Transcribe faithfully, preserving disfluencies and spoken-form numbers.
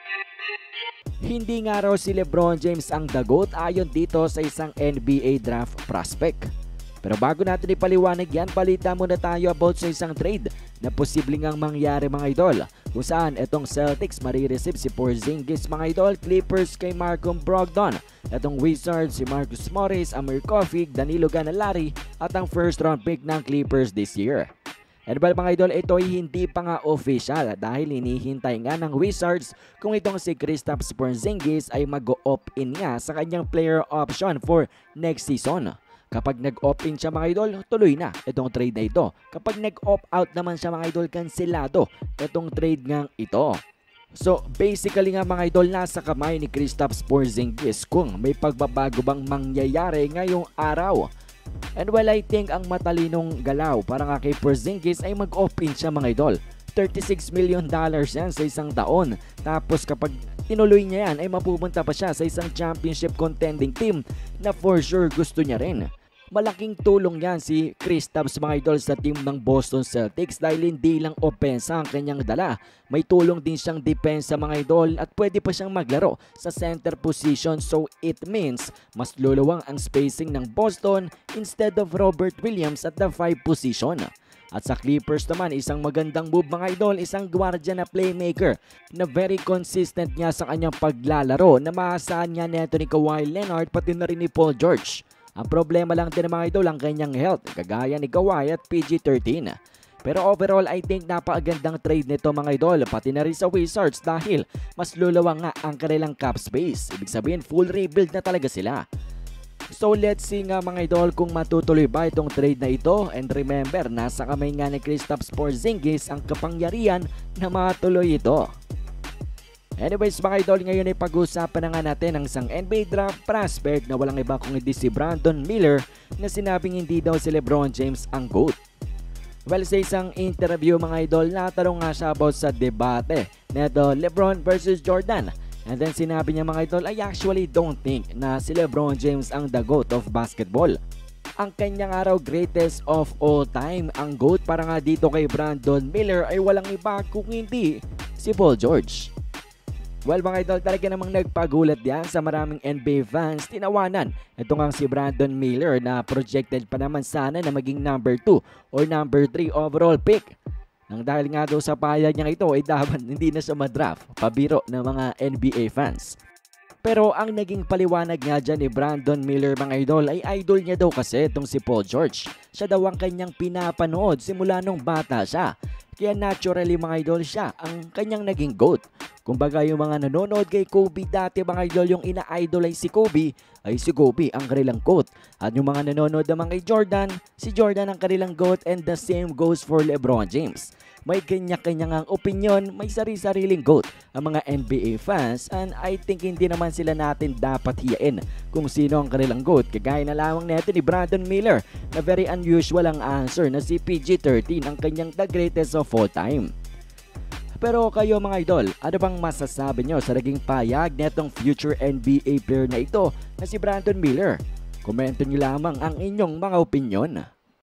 Hindi nga raw si LeBron James ang the GOAT ayon dito sa isang N B A draft prospect. Pero bago natin ipaliwanag yan, balita muna tayo about sa isang trade na posibleng ang mangyari mga idol, kung saan itong Celtics marireceive si Porzingis mga idol, Clippers kay Malcolm Brogdon, itong Wizards si Marcus Morris, Amir Coffey, Danilo Gallinari at ang first round pick ng Clippers this year. And well mga idol, ito ay hindi pa nga official dahil hinihintay nga ng Wizards kung itong si Kristaps Porzingis ay mag-opt-in nga sa kanyang player option for next season. Kapag nag-opt-in siya mga idol, tuloy na itong trade na ito. Kapag nag-opt-out naman siya mga idol, kanselado itong trade ngang ito. So basically nga mga idol, nasa kamay ni Kristaps Porzingis kung may pagbabago bang mangyayari ngayong araw. And well, I think ang matalinong galaw para nga kay Porzingis ay mag-opt-in siya mga idol. thirty-six million dollars yan sa isang taon. Tapos kapag tinuloy niya yan ay mapupunta pa siya sa isang championship contending team na for sure gusto niya rin. Malaking tulong yan si Kristaps mga idol sa team ng Boston Celtics dahil hindi lang opensa ang kanyang dala. May tulong din siyang depensa mga idol at pwede pa siyang maglaro sa center position, so it means mas luluwang ang spacing ng Boston instead of Robert Williams at the five position. At sa Clippers naman, isang magandang move mga idol, isang gwardiya na playmaker na very consistent niya sa kanyang paglalaro na maasahan niya neto ni Kawhi Leonard pati na rin ni Paul George. Ang problema lang din mga idol ang kanyang health, kagaya ni Kawhi at P G thirteen. Pero overall, I think napakagandang trade nito mga idol, pati na rin sa Wizards dahil mas lulawang nga ang kanilang cap space. Ibig sabihin, full rebuild na talaga sila. So let's see nga mga idol kung matutuloy ba itong trade na ito. And remember, nasa kamay nga ni Kristaps Porzingis ang kapangyarihan na matuloy ito. Anyways mga idol, ngayon ay pag-uusapan na nga natin ang isang N B A draft prospect na walang iba kung hindi si Brandon Miller na sinabing hindi daw si LeBron James ang GOAT. Well, sa isang interview mga idol, natanong nga siya about sa debate neto LeBron versus Jordan. And then sinabi niya mga idol, I actually don't think na si LeBron James ang the GOAT of basketball. Ang kanyang araw greatest of all time, ang GOAT para nga dito kay Brandon Miller ay walang iba kung hindi si Paul George. Well mga idol, talaga namang nagpagulat yan sa maraming N B A fans. Tinawanan ito nga si Brandon Miller na projected pa naman sana na maging number two or number three overall pick. Nang dahil nga daw sa payag niya ito ay dapat hindi na siya madraft, pabiro ng mga N B A fans. Pero ang naging paliwanag nga dyan ni Brandon Miller mga idol ay idol niya daw kasi itong si Paul George. Siya daw ang kanyang pinapanood simula nung bata siya. Kaya naturally mga idol siya ang kanyang naging GOAT. Kumbaga yung mga nanonood kay Kobe dati mga idol, yung ina-idolize si Kobe ay si Kobe ang kanilang GOAT. At yung mga nanonood naman kay Jordan, si Jordan ang kanilang GOAT, and the same goes for LeBron James. May kanya-kanyang ang opinion, may sari-sariling GOAT ang mga N B A fans, and I think hindi naman sila natin dapat hiyain kung sino ang kanilang GOAT. Kagaya na lamang neto ni Brandon Miller na very unusual ang answer na si P G thirteen ang kanyang the greatest of all time. Pero kayo mga idol, ano bang masasabi nyo sa naging payag netong future N B A player na ito na si Brandon Miller? Komento nyo lamang ang inyong mga opinyon.